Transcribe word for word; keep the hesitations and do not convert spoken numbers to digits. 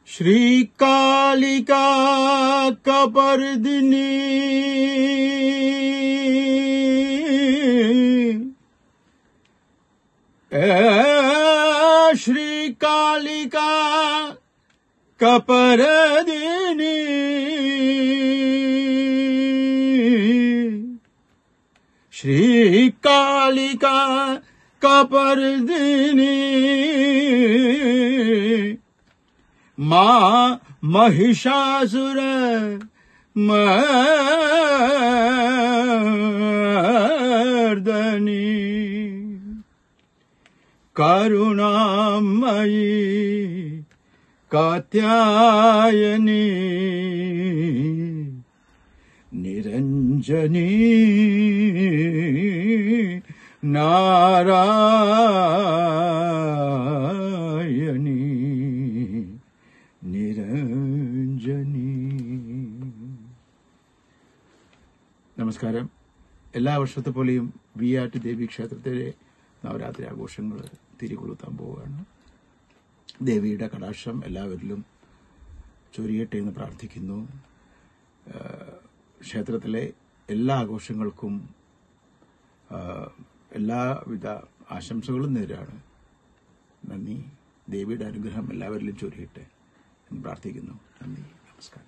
श्री कालिका कपर्दिनी ए श्री कालिका कपर्दिनी श्री कालिका कपर्दिनी मां महिषासुर मर्दनी करुणामयी कात्यायनी निरंजनी नारायणी നിരഞ്ജനി. നമസ്കാരം. എല്ലാ വർഷത്തെ പോലെയും വിയാറ്റ് ദേവി ക്ഷേത്രത്തിലെ നവരാത്രി ആഘോഷങ്ങൾ തിരികൊളുത്താൻ പോവുകയാണ്. ദേവിയുടെ കടാക്ഷം എല്ലാവരിലും ചൊരിയട്ടെ എന്ന് പ്രാർത്ഥിക്കുന്നു. ക്ഷേത്രത്തിലെ എല്ലാ ആഘോഷങ്ങൾക്കും എല്ലാവിധ ആശംസകളും നേരാണ്. നന്ദി. ദേവിയുടെ അനുഗ്രഹം എല്ലാവരിലും ചൊരിയട്ടെ എന്ന് പ്രാർത്ഥിക്കുന്നു. നന്ദി. നമസ്കാരം.